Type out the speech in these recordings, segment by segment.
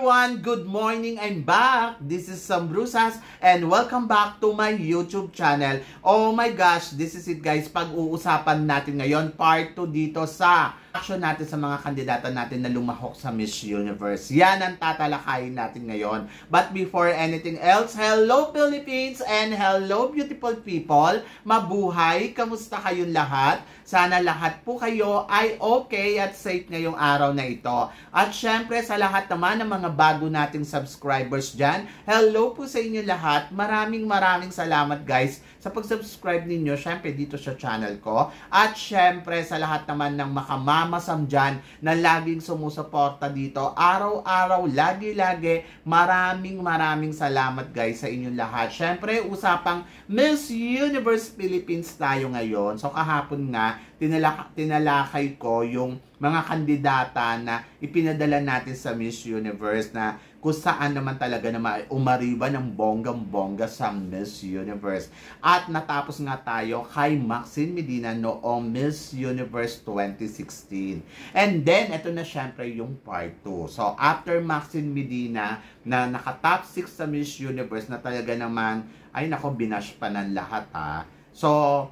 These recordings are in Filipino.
everyone! Good morning! I'm back! This is Sam Brusas and welcome back to my YouTube channel. Oh my gosh, this is it guys. Pag-uusapan natin ngayon, part 2 dito sa action natin sa mga kandidata natin na lumahok sa Miss Universe. Yan ang tatalakayin natin ngayon. But before anything else, hello Philippines and hello beautiful people! Mabuhay! Kamusta kayong lahat? Sana lahat po kayo ay okay at safe ngayong araw na ito. At syempre sa lahat naman ng mga bago nating subscribers dyan, hello po sa inyo lahat. Maraming salamat guys sa pag-subscribe ninyo syempre dito sa channel ko. At syempre sa lahat naman ng makamamasam dyan na laging sumusuporta dito araw-araw, lagi-lagi, maraming salamat guys sa inyong lahat. Syempre usapang Miss Universe Philippines tayo ngayon. So kahapon nga tinalakay ko yung mga kandidata na ipinadala natin sa Miss Universe na kung saan naman talaga na umariba ng bonggang-bongga sa Miss Universe. At natapos nga tayo kay Maxine Medina noong Miss Universe 2016. And then, ito na syempre yung part 2. So, after Maxine Medina na naka-top 6 sa Miss Universe na talaga naman, ay nako, binash pa ng lahat ha. So,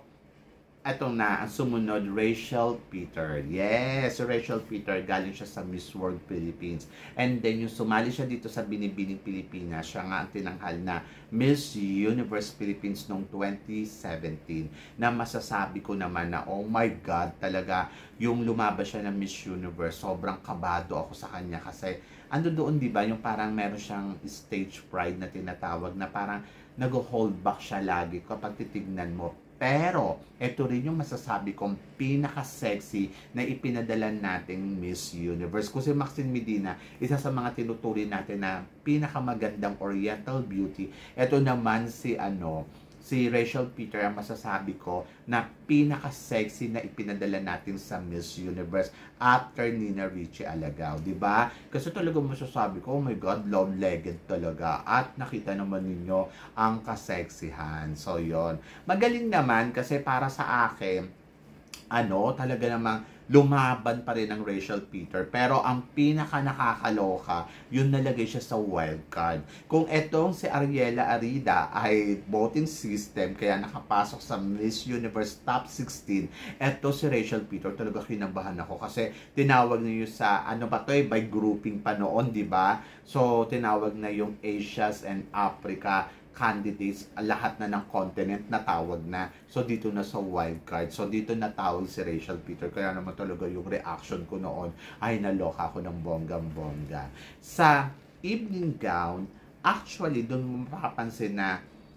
eto na, ang sumunod, Rachel Peter. Yes, Rachel Peter, galing siya sa Miss World Philippines. And then, yung sumali siya dito sa Binibining Pilipinas, siya nga ang tinanghal na Miss Universe Philippines noong 2017. Na masasabi ko naman na, oh my God, talaga, yung lumabas siya ng Miss Universe, sobrang kabado ako sa kanya kasi, ando doon, di ba, yung parang meron siyang stage pride na tinatawag na parang nag-hold back siya lagi kapag titignan mo. Pero, ito rin yung masasabi kong pinaka-sexy na ipinadala nating Miss Universe. Kasi Maxine Medina, isa sa mga tinuturi natin na pinakamagandang Oriental Beauty. Ito naman si Rachel Peter, ang masasabi ko na pinaka-sexy na ipinadala natin sa Miss Universe after Nina Ricci Alagao, di ba? Kasi talaga masasabi ko, oh my God, love legend talaga. At nakita naman ninyo ang kaseksihan. So, yon. Magaling naman kasi para sa akin, talaga namang lumaban pa rin ang Rachel Peter. Pero ang pinaka nakakaloka, yun nalagay siya sa wildcard. Kung etong si Ariela Arida ay voting system, kaya nakapasok sa Miss Universe Top 16, eto si Rachel Peter, talaga kinabahan ako. Kasi tinawag niyo sa, by grouping pa noon, di ba? So, tinawag na yung Asias and Africa candidates, lahat na ng continent na tawag na. So, dito na sa wildcard. So, dito natawag si Rachel Peter. Kaya naman talaga yung reaction ko noon, ay naloka ako ng bonggang-bongga. Sa evening gown, actually, doon mo makapansin na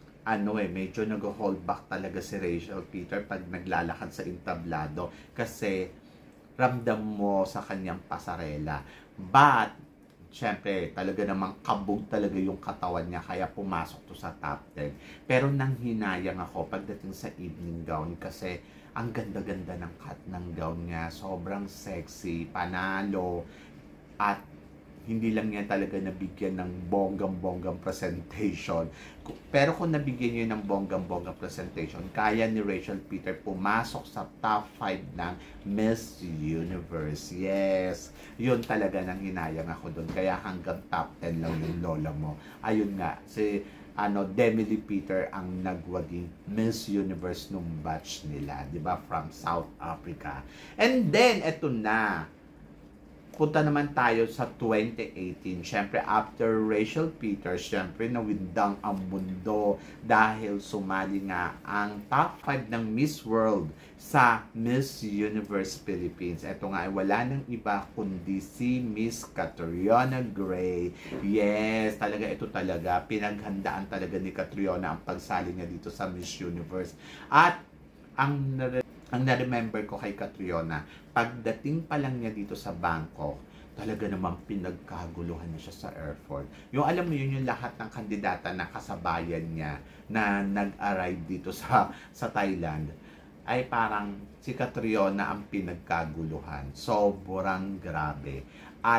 medyo nag-hold back talaga si Rachel Peter pag naglalakad sa entablado. Kasi, ramdam mo sa kanyang pasarela. But, syempre, talaga namang kabog talaga yung katawan niya, kaya pumasok to sa top 10. Pero nanghinayang ako pagdating sa evening gown kasi ang ganda-ganda ng cut ng gown niya. Sobrang sexy, panalo, at hindi lang niya talaga nabigyan ng bonggang-bonggang presentation. Pero kung nabigyan niya ng bonggang-bonggang presentation, kaya ni Rachel Peter pumasok sa top 5 ng Miss Universe. Yes, yun talaga nang hinayang ako doon. Kaya hanggang top 10 lang yung lola mo. Ayun nga, si Demi Lee Peter ang nagwaging Miss Universe nung batch nila, di ba? From South Africa. And then, eto na. Punta naman tayo sa 2018. Siyempre, after Rachel Peters, siyempre, nawindang ang mundo dahil sumali nga ang top 5 ng Miss World sa Miss Universe Philippines. Ito nga ay wala nang iba kundi si Miss Catriona Gray. Yes, talaga ito talaga. Pinaghandaan talaga ni Catriona ang pagsali niya dito sa Miss Universe. At ang na-remember ko kay Catriona, pagdating pa lang niya dito sa Bangkok, talaga namang pinagkaguluhan niya siya sa airport. Yung alam mo yun, yung lahat ng kandidata na kasabayan niya na nag-arrive dito sa Thailand, ay parang si Catriona ang pinagkaguluhan. Sobrang grabe. At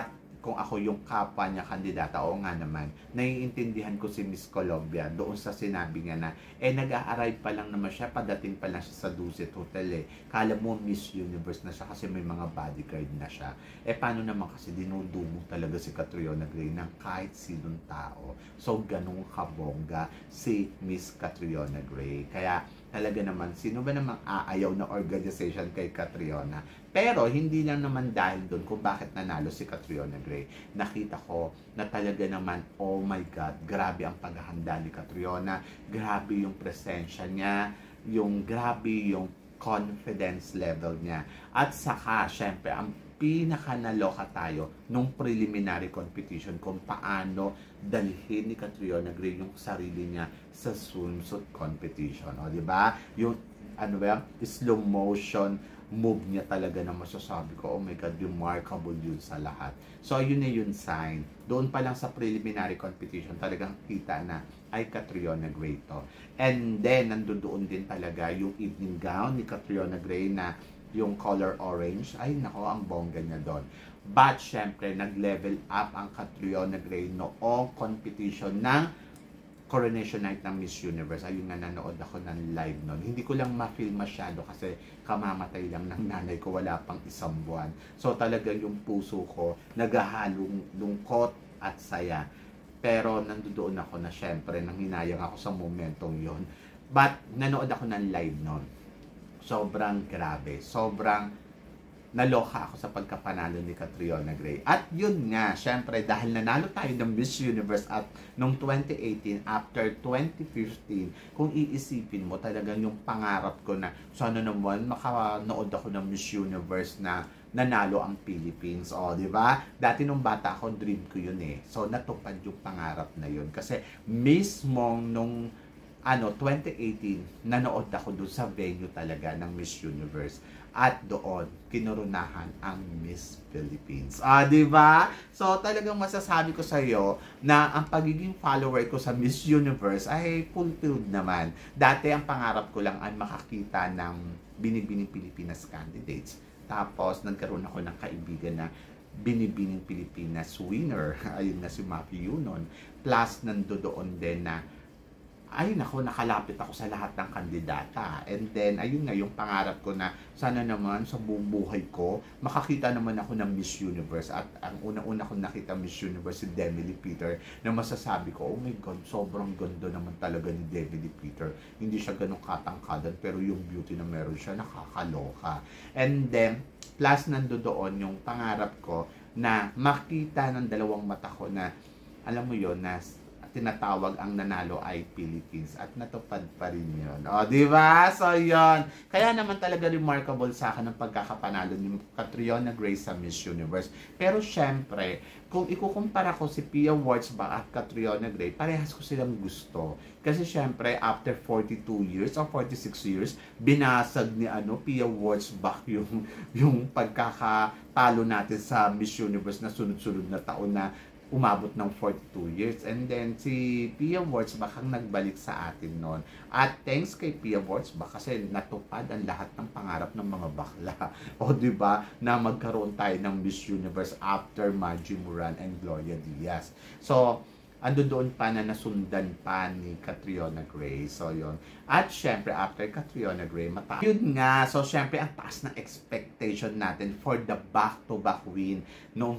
kung ako yung kapwa niya kandidata, oo nga naman, naiintindihan ko si Miss Colombia doon sa sinabi niya na, nag-a-arrive pa lang naman siya, padating pa lang siya sa Dusit Hotel Kala mo Miss Universe na siya kasi may mga bodyguard na siya. Paano naman kasi dinudumog talaga si Catriona Gray ng kahit sinong tao. So, ganun kabongga si Miss Catriona Gray. Kaya, talaga naman, sino ba namang aayaw na organization kay Catriona? Pero, hindi lang naman dahil doon kung bakit nanalo si Catriona Gray. Nakita ko na talaga naman, oh my God, grabe ang paghahanda ni Catriona, grabe yung presensya niya, grabe yung confidence level niya. At saka, syempre, ang pinaka-naloka tayo nung preliminary competition kung paano dalhin ni Catriona Gray yung sarili niya sa swimsuit competition. O, di ba? Yung, slow motion move niya talaga na masasabi ko, oh my God, remarkable yun sa lahat. So, yun na yun sign. Doon pa lang sa preliminary competition, talagang kita na ay Catriona Gray to. And then, nandoon din talaga yung evening gown ni Catriona Gray na yung color orange, ay nako, ang bongga niya doon. But syempre, nag-level up ang Catriona Gray noong competition ng Coronation Night ng Miss Universe. Ayun nga, nanood ako ng live noon. Hindi ko lang ma-feel masyado kasi kamamatay lang ng nanay ko, wala pang isang buwan. So talagang yung puso ko, naghahalong lungkot at saya. Pero nandoon ako na syempre, nanghinayang ako sa momentong yon. But nanood ako ng live noon. Sobrang grabe. Sobrang naloka ako sa pagkapanalo ni Catriona Gray. At yun nga, syempre, dahil nanalo tayo ng Miss Universe at noong 2018, after 2015, kung iisipin mo, talagang yung pangarap ko na sana naman makanood ako ng Miss Universe na nanalo ang Philippines. O, di ba? Dati nung bata ako, dream ko yun So, natupad yung pangarap na yun. Kasi mismo nung 2018, nanood ako doon sa venue talaga ng Miss Universe. At doon, kinurunahan ang Miss Philippines. Di ba? So, talagang masasabi ko sa iyo na ang pagiging follower ko sa Miss Universe ay fulfilled naman. Dati, ang pangarap ko lang ay makakita ng binibining Pilipinas candidates. Tapos, nagkaroon ako ng kaibigan na binibining Pilipinas winner. Ayun na si Matthew Yunon. Plus, nandoon din na ay nako, nakalapit ako sa lahat ng kandidata. And then, ayun nga, yung pangarap ko na sana naman sa buong buhay ko, makakita naman ako ng Miss Universe. At ang una-una ko nakita Miss Universe si Demi Lee Peter na masasabi ko, oh my God, sobrang ganda naman talaga ni Demi Lee Peter. Hindi siya ganun katangkadan, pero yung beauty na meron siya, nakakaloka. And then, plus nandoon yung pangarap ko na makita ng dalawang mata ko na, alam mo yon na tinatawag ang nanalo ay Philippines at natupad pa rin yun. O, di ba? So, yun. Kaya naman talaga remarkable sa akin ang pagkakapanalo ni Catriona Gray sa Miss Universe. Pero syempre, kung ikukumpara ko si Pia Wurtzbach at Catriona Gray, parehas ko silang gusto. Kasi syempre, after 42 years or 46 years, binasag ni Pia Wurtzbach yung pagkakatalo natin sa Miss Universe na sunod-sunod na taon na umabot ng 42 years. And then, si Pia Wurtzbach ang nagbalik sa atin noon. At thanks kay Pia Wurtzbach kasi natupad ang lahat ng pangarap ng mga bakla. O, di ba, na magkaroon tayo ng Miss Universe after Margie Moran and Gloria Diaz. So, ando doon pa na nasundan pa ni Catriona Gray. So, yun. At syempre, after Catriona Gray, yun nga. So, syempre, ang taas ng expectation natin for the back-to-back win noong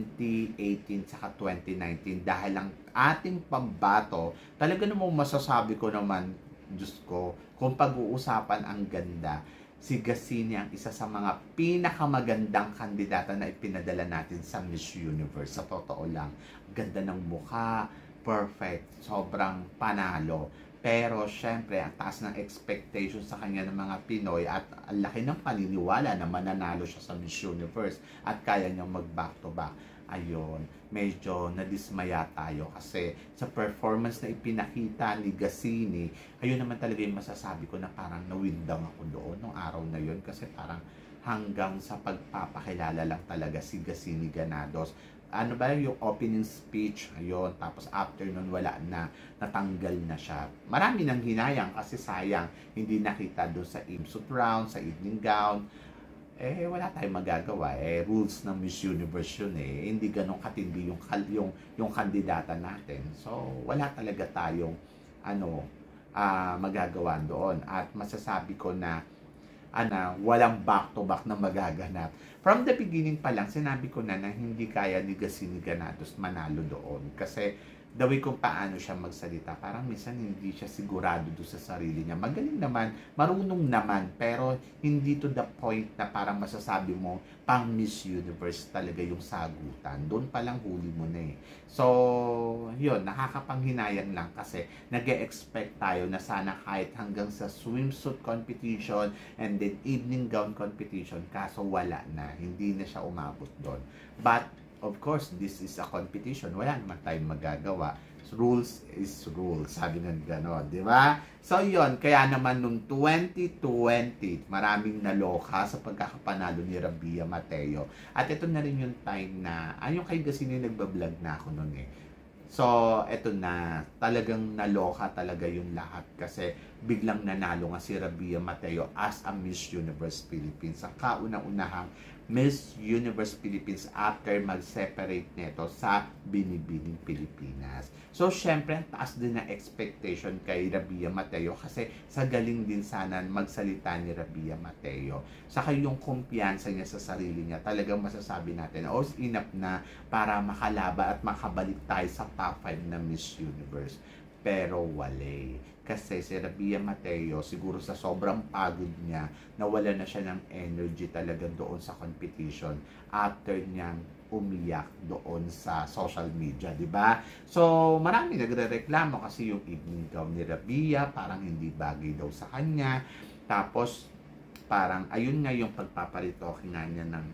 2018 saka 2019. Dahil ang ating pambato, talaga namang masasabi ko naman, Diyos ko, kung pag-uusapan ang ganda, si Gassini ang isa sa mga pinakamagandang kandidata na ipinadala natin sa Miss Universe. Sa totoo lang, ganda ng mukha, perfect, sobrang panalo. Pero syempre, ang taas ng expectation sa kanya ng mga Pinoy at ang laki ng paniniwala na mananalo siya sa Miss Universe at kaya niyang mag-back-to-back. Ayun, medyo nadismaya tayo kasi sa performance na ipinakita ni Gassini, ayun naman talaga yung masasabi ko na parang nawindang ako doon nung araw na yun kasi parang hanggang sa pagpapakilala lang talaga si Gassini Granados. Ano ba yung opening speech, ayun, tapos after nun wala na, natanggal na siya. Marami nang hinayang kasi sayang, hindi nakita doon sa swimsuit round, sa evening gown. wala tayong magagawa. Rules ng Miss Universe yun eh. Hindi ganun katindi yung kandidata natin. So, wala talaga tayong magagawa doon. At masasabi ko na walang back-to-back na magaganap. From the beginning pa lang, sinabi ko na hindi kaya ni Gasini Granados manalo doon. Kasi the way kung paano siya magsalita, parang minsan hindi siya sigurado doon sa sarili niya. Magaling naman, marunong naman, pero hindi to the point na parang masasabi mo, pang Miss Universe talaga yung sagutan. Doon pa lang huli mo na eh. So, yun, nakakapanghinayang lang kasi nag-e-expect tayo na sana kahit hanggang sa swimsuit competition and then evening gown competition, kaso wala na. Hindi na siya umabot doon. But, of course, this is a competition. Wala naman tayong magagawa. Rules is rules. Sabi nga gano'n, di ba? So, yon. Kaya naman nung 2020, maraming naloka sa pagkakapanalo ni Rabia Mateo. At ito na rin yung time na, yung kay Gasini nagbablog na ako noon eh. So, eto na, talagang naloka talaga yung lahat kasi biglang nanalo nga si Rabia Mateo as a Miss Universe Philippines. Ang kaunang-unahang Miss Universe Philippines after mag-separate nito sa Binibining Pilipinas. So, syempre, taas din na expectation kay Rabia Mateo kasi sa galing din sana magsalita ni Rabia Mateo. Saka yung kumpiyansa niya sa sarili niya, talagang masasabi natin, enough na para makalaba at makabalik tayo sa top 5 na Miss Universe. Pero wale. Kasi si Rabia Mateo, siguro sa sobrang pagod niya, nawala na siya ng energy talaga doon sa competition after niyang umiyak doon sa social media, di ba? So, marami nagrereklamo kasi yung evening gown ni Rabia, parang hindi bagay daw sa kanya. Tapos, parang, ayun nga yung pagpaparitoke nga niya ng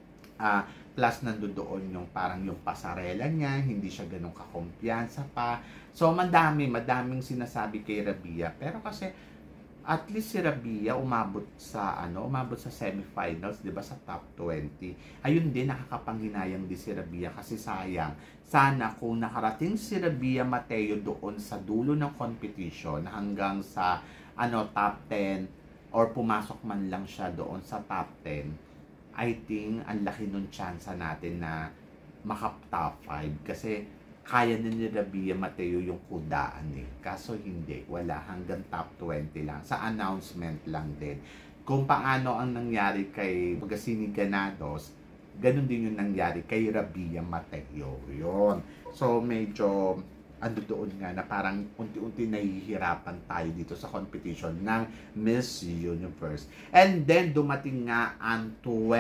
plus nandoon yung parang yung pasarela niya, hindi siya ganun kakumpiyansa pa. So, madaming sinasabi kay Rabia. Pero kasi, at least si Rabia umabot sa semifinals, 'di ba, sa top 20. Ayun din, nakakapanghinayang din si Rabia kasi sayang. Sana kung nakarating si Rabia Mateo doon sa dulo ng competition hanggang sa top 10 or pumasok man lang siya doon sa top 10, I think ang laki nun chance natin na maka-top 5 kasi kaya na ni Rabia Mateo yung kudaan eh. Kaso hindi, wala, hanggang top 20 lang. Sa announcement lang din. Kung paano ang nangyari kay Gasini Granados, ganun din yung nangyari kay Rabia Mateo. Yun. So medyo doon nga na parang unti-unti nahihirapan tayo dito sa competition ng Miss Universe. And then, dumating nga ang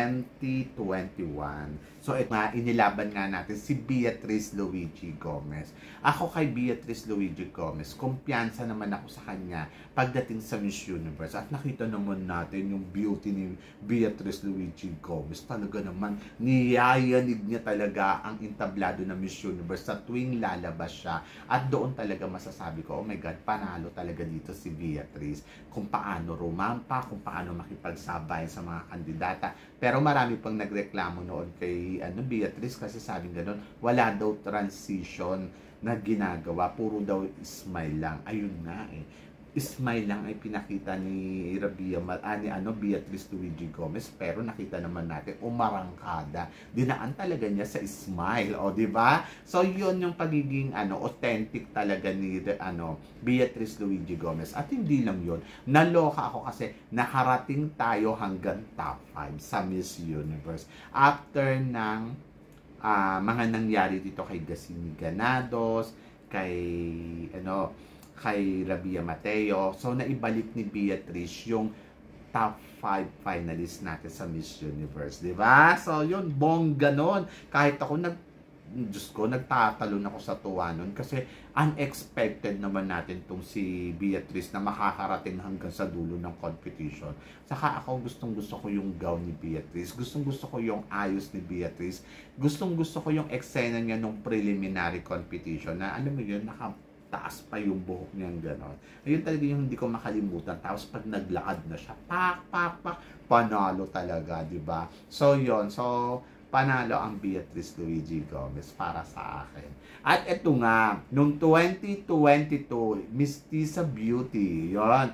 2021. So, inilaban nga natin si Beatrice Luigi Gomez. Ako kay Beatrice Luigi Gomez, kumpiyansa naman ako sa kanya pagdating sa Miss Universe. At nakita naman natin yung beauty ni Beatrice Luigi Gomez. Talaga naman, niyayanig niya talaga ang entablado na Miss Universe sa tuwing lalabas siya. At doon talaga masasabi ko, oh my God, panalo talaga dito si Beatrice. Kung paano rumampa, kung paano makipagsabayan sa mga kandidata. Pero marami pang nagreklamo noon kay Beatrice kasi sabing gano'n, wala daw transition na ginagawa, puro daw smile lang. Ayun nga eh. Smile lang ay pinakita ni Beatrice Luigi Gomez, pero nakita naman natin umarangkada. Dinaan talaga niya sa smile, di ba? So yun yung pagiging authentic talaga ni Beatrice Luigi Gomez. At hindi lang yun, naloka ako kasi nakarating tayo hanggang top 5 sa Miss Universe. After ng mga nangyari dito kay Gasini Granados, kay Rabia Mateo. So, naibalik ni Beatrice yung top 5 finalists natin sa Miss Universe. Diba? So, yun, bongga nun. Kahit ako, nagtatalon ako sa tuwa nun. Kasi, unexpected naman natin tong si Beatrice na makakarating hanggang sa dulo ng competition. Saka ako, gustong-gusto ko yung gown ni Beatrice. Gustong-gusto ko yung ayos ni Beatrice. Gustong-gusto ko yung eksena niya nung preliminary competition. Na, alam mo yun, taas pa yung buhok niyang gano'n. Ayun talaga yung hindi ko makalimutan. Tapos pag naglakad na siya, pak, panalo talaga, di ba? So, yon. So, panalo ang Beatrice Luigi Gomez para sa akin. At ito nga, nung 2022, Miss Tisa Beauty, yon.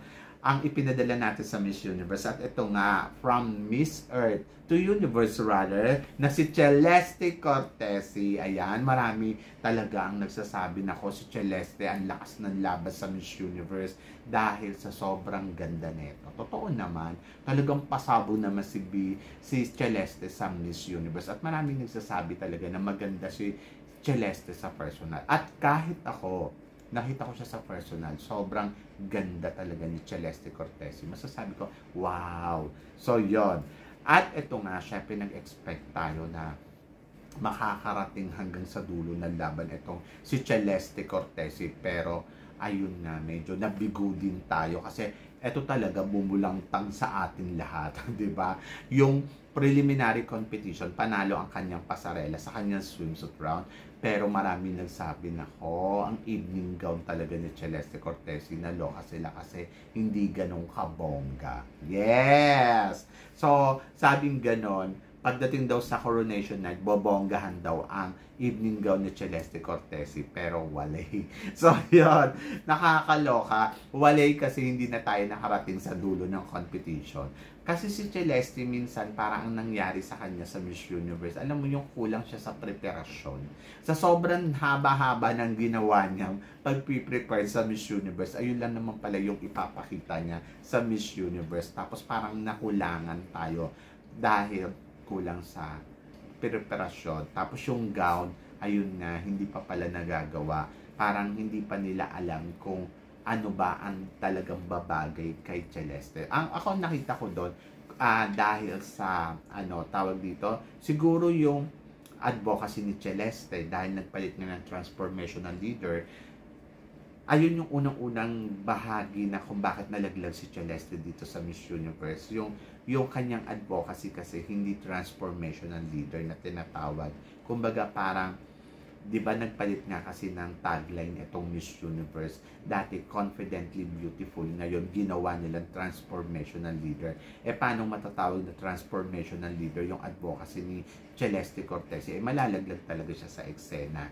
ang ipinadala natin sa Miss Universe. At ito nga, from Miss Earth to Universe rather, na si Celeste Cortesi. Ayan, marami talaga ang nagsasabi na si Celeste ang lakas ng laban sa Miss Universe dahil sa sobrang ganda nito. Totoo naman, talagang pasabo naman si Celeste sa Miss Universe. At maraming nagsasabi talaga na maganda si Celeste sa personal. At kahit ako, nakita ko siya sa personal, sobrang ganda talaga ni Celeste Cortesi. Masasabi ko, wow! So, yon. At ito nga, syempre nag-expect tayo na makakarating hanggang sa dulo ng laban itong si Celeste Cortesi. Pero, ayun nga, medyo nabigo din tayo kasi ito talaga bumulangtang sa atin lahat. Diba? Yung preliminary competition, panalo ang kanyang pasarela sa kanyang swimsuit round. Pero maraming nagsabi na, ang evening gown talaga ni Celeste Cortesi, naloka sila kasi hindi ganun kabongga. Yes! So, sabing ganon, pagdating daw sa coronation night, bobonggahan daw ang evening gown ni Celeste Cortesi, pero walay. So, yun, nakakaloka. Walay kasi hindi na tayo nakarating sa dulo ng competition. Kasi si Celeste minsan parang ang nangyari sa kanya sa Miss Universe, alam mo yung kulang siya sa preparasyon. Sa sobrang haba-haba ng ginawa niyang pag-prepare sa Miss Universe, ayun lang naman pala yung ipapakita niya sa Miss Universe. Tapos parang nakulangan tayo dahil kulang sa preparasyon. Tapos yung gown, ayun nga, hindi pa pala nagagawa. Parang hindi pa nila alam kung ano ba ang talagang babagay kay Celeste. Ako nakita ko doon, dahil sa, tawag dito, siguro yung advocacy ni Celeste, dahil nagpalit nga ng transformational leader, ayun yung unang-unang bahagi na kung bakit nalaglag si Celeste dito sa Miss Universe. Yung kanyang advocacy kasi hindi transformational leader na tinatawag. Kumbaga parang, di ba nagpalit nga kasi ng tagline itong Miss Universe. Dati, confidently beautiful. Ngayon, ginawa nilang transformational leader. Paano matatawag na transformational leader yung advocacy ni Celeste Cortesi? Malalaglag talaga siya sa eksena.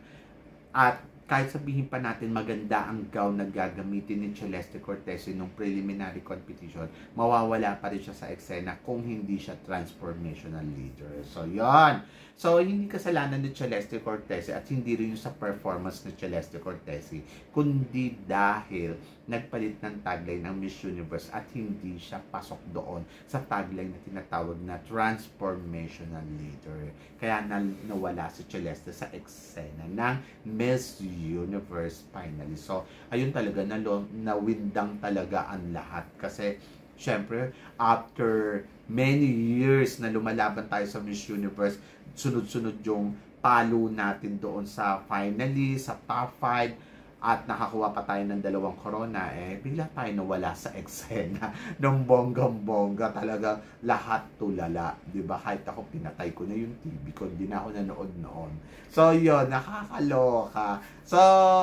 At kahit sabihin pa natin maganda ang gown na gagamitin ni Celeste Cortesi nung preliminary competition, mawawala pa rin siya sa eksena kung hindi siya transformational leader. So, yon. So, hindi kasalanan ni Celeste Cortesi at hindi rin yung sa performance ni Celeste Cortesi, kundi dahil nagpalit ng tagline ng Miss Universe at hindi siya pasok doon sa tagline na tinatawag na transformational leader. Kaya nawala si Celeste sa eksena ng Miss Universe finally. So, ayun talaga, nawindang talaga ang lahat. Kasi, syempre, after many years na lumalaban tayo sa Miss Universe, sunod-sunod yung palo natin doon sa finally, sa top 5, at nakakuha pa tayo ng 2 corona, bigla tayo nawala sa eksena ng bonggang-bongga. Talaga lahat tulala. Diba? Kahit ako pinatay ko na yung TV ko, hindi na ako nanood noon. So, yun, nakakaloka. So,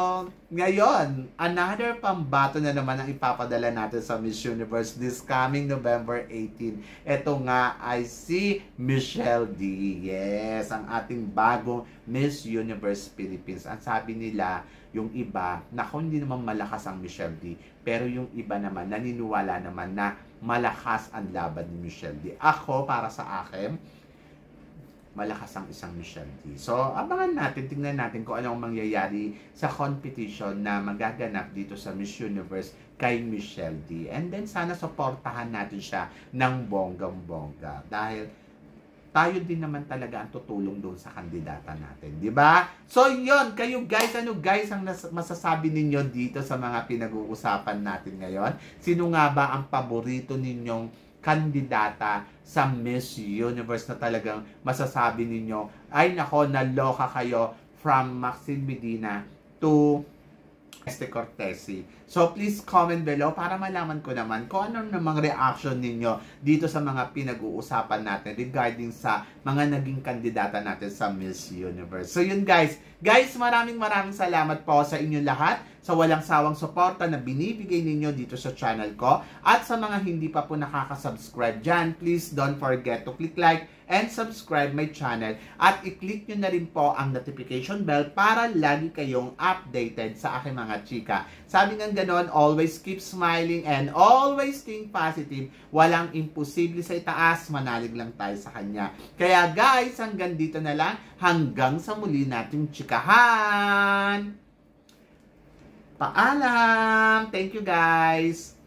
ngayon, another pambato na naman ang ipapadala natin sa Miss Universe this coming November 18. Ito nga ay si Michelle D. Yes, ang ating bagong Miss Universe Philippines. Ang sabi nila, yung iba, hindi naman malakas ang Michelle D. Pero yung iba naman, naniniwala naman na malakas ang laban ni Michelle D. Ako, para sa akin, malakas ang isang Michelle D. So, abangan natin, tingnan natin kung anong mangyayari sa competition na magaganap dito sa Miss Universe kay Michelle D. And then, sana supportahan natin siya ng bonggang-bongga. Dahil tayo din naman talaga ang tutulong doon sa kandidata natin, di ba? So, yon, kayo guys, ano guys ang masasabi ninyo dito sa mga pinag-uusapan natin ngayon? Sino nga ba ang paborito ninyong kandidata sa Miss Universe na talagang masasabi ninyo, ay nako, naloka kayo from Maxine Medina to Celeste Cortesi. So, please comment below para malaman ko naman kung ano namang reaction ninyo dito sa mga pinag-uusapan natin regarding sa mga naging kandidata natin sa Miss Universe. So, yun guys. Guys, maraming salamat po sa inyo lahat sa walang sawang suporta na binibigay ninyo dito sa channel ko. At sa mga hindi pa po nakaka-subscribe dyan, please don't forget to click like and subscribe my channel. At i-click nyo na rin po ang notification bell para lagi kayong updated sa aking mga chika. Sabi nga ganon, always keep smiling and always think positive. Walang imposible sa itaas, manalig lang tayo sa kanya. Kaya guys, hanggang dito na lang. Hanggang sa muli nating chikahan. Paalam! Thank you guys!